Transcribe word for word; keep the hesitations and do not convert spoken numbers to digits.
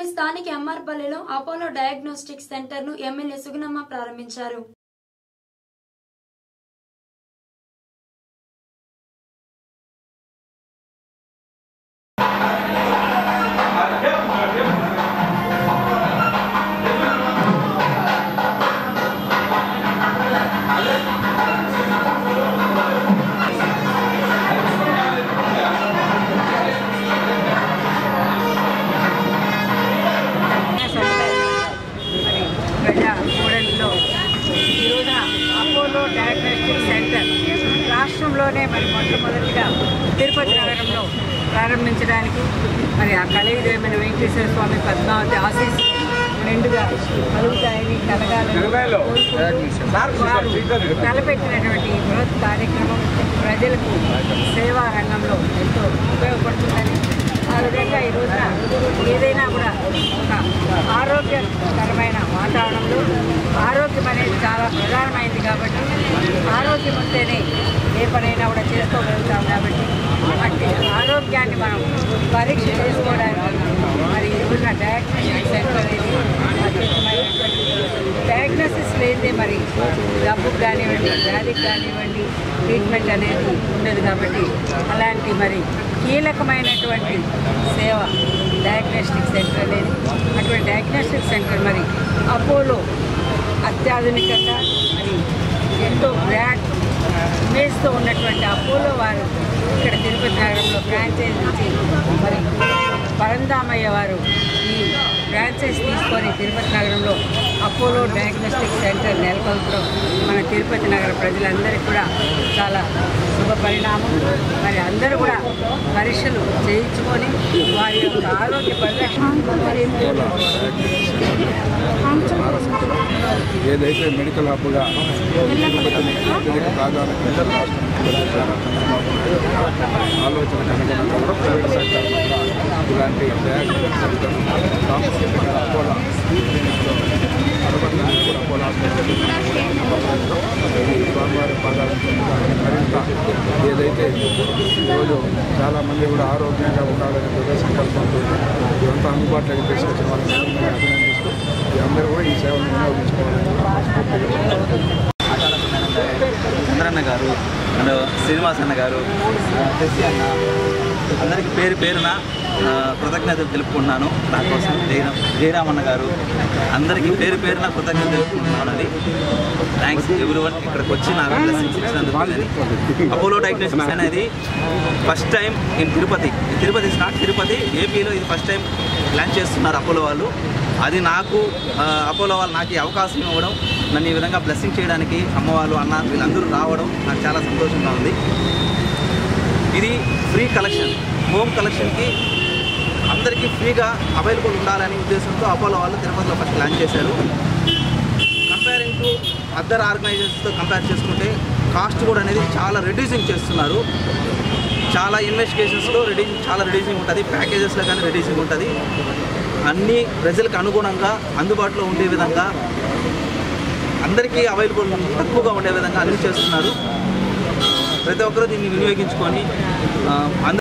పట్టణంలోని స్థానిక ఎంఆర్పల్లిలో అపోలో డయాగ్నోస్టిక్ సెంటర్ ను ఎమ్మెల్యే సుగుణమ్మ ప్రారంభించారు. అపోలో డయాగ్నోస్టిక్ సెంటర్ రాష్ట్రంలోనే మరి మొట్టమొదటిగా తిరుపతి నగరంలో ప్రారంభించడానికి మరి ఆ కలియుగమైన వెంకటేశ్వర స్వామి పద్మావతి ఆశీస్సు నిండుగా కలుగుతాయని కలగాలని తలపెట్టినటువంటి ఈ బృహత్ కార్యక్రమం ప్రజలకు సేవా రంగంలో ఎంతో ఉపయోగపడుతుందని ఆ విధంగా ఈ రోజున ఏదైనా కూడా ఒక ఆరోగ్యకరమైన వాతావరణంలో ఆరోగ్యం అనేది చాలా ప్రధానమైంది కాబట్టి ఆరోగ్యం ఉంటేనే ఏ పనైనా కూడా చేసుకోగలుగుతాం కాబట్టి అట్టి ఆరోగ్యాన్ని మనం పరీక్ష చేసుకోవడానికి మరి ఈ రోజున డయాగ్నోస్టిక్ సెంటర్ అనేది అత్యుత్తమైనటువంటి డయాగ్నోసిస్ లేదే మరి జబ్బుకు కానివ్వండి వ్యాధికి కానివ్వండి ట్రీట్మెంట్ అనేది ఉండదు కాబట్టి అలాంటి మరి కీలకమైనటువంటి సేవ డయాగ్నోస్టిక్ సెంటర్ అనేది అటువంటి డయాగ్నోస్టిక్ సెంటర్ మరి అపోలో అత్యాధునికంగా మరి ఎంతో బ్రాండ్ ఇమేజ్తో ఉన్నటువంటి అపోలో వారు ఇక్కడ తిరుపతి నగరంలో ఫ్రాంచైజ్ ఇచ్చి మరి పరంధామయ్య వారు ఈ ఫ్రాంచైజ్ తీసుకొని తిరుపతి నగరంలో అపోలో డయాగ్నోస్టిక్ సెంటర్ నెలకొల్పడం మన తిరుపతి నగర ప్రజలందరికీ కూడా చాలా శుభ పరిణామం. మరి అందరూ కూడా పరీక్షలు చేయించుకొని వారి యొక్క ఆరోగ్య పరిరక్షణ ఏదైతే మెడికల్ హబ్గా ఆలోచన అనుగుణంగా కూడా ప్రైవేట్ సెక్టర్ ఇలాంటి డయాగ్నోస్టిక్ సెంటర్ అపోలో అనుబంధంగా కూడా అపోలో హాస్పిటల్ స్వామివారి పాదాలు మరింత ఏదైతే ఈరోజు చాలామంది కూడా ఆరోగ్యంగా ఉండాలనే దృఢ సంకల్పంతో ఇదంతా అందుబాటులోకి తీసుకొచ్చిన వాళ్ళని అభినందిస్తూ అందరూ కూడా ఈ సేవను వినియోగించుకోవాలని చంద్రన్న గారు అండ్ శ్రీనివాస్ అన్న గారు శశి అన్న అందరికీ పేరు పేరున కృతజ్ఞతలు తెలుపుకుంటున్నాను. నా కోసం జయరామ్ జయరామన్న గారు అందరికీ పేరు పేరున కృతజ్ఞతలు తెలుపుకుంటున్నాను. అది థ్యాంక్స్ ఎవ్రీవన్ ఇక్కడికి వచ్చి నాకు బ్లెస్సింగ్స్ ఇచ్చినందుకు. అపోలో డయాగ్నోస్టిక్స్ అనేది first time in Tirupati Tirupati is not Tirupati ఏపీలో ఇది ఫస్ట్ టైం లాంచ్ చేస్తున్నారు అపోలో వాళ్ళు. అది నాకు అపోలో వాళ్ళు నాకు ఈ అవకాశం ఇవ్వడం, నన్ను ఈ విధంగా బ్లెస్సింగ్ చేయడానికి అమ్మవాళ్ళు అన్న వీళ్ళందరూ రావడం నాకు చాలా సంతోషంగా ఉంది. ఇది ఫ్రీ కలెక్షన్, హోమ్ కలెక్షన్కి అందరికీ ఫ్రీగా అవైలబుల్ ఉండాలనే ఉద్దేశంతో అపోలో వాళ్ళు తిరుపతిలో ఫస్ట్ లాంచ్ చేశారు. కంపేరింగ్ టు అదర్ ఆర్గనైజేషన్స్తో కంపేర్ చేసుకుంటే కాస్ట్ కూడా అనేది చాలా రెడ్యూసింగ్ చేస్తున్నారు. చాలా ఇన్వెస్టిగేషన్స్లో రెడ్యూసింగ్ చాలా రెడ్యూసింగ్ ఉంటుంది, ప్యాకేజెస్లో కానీ రెడ్యూసింగ్ ఉంటుంది. అన్ని ప్రజలకు అనుగుణంగా అందుబాటులో ఉండే విధంగా అందరికీ అవైలబుల్ తక్కువగా ఉండే విధంగా అన్ని చేస్తున్నారు. ప్రతి ఒక్కరూ దీన్ని వినియోగించుకొని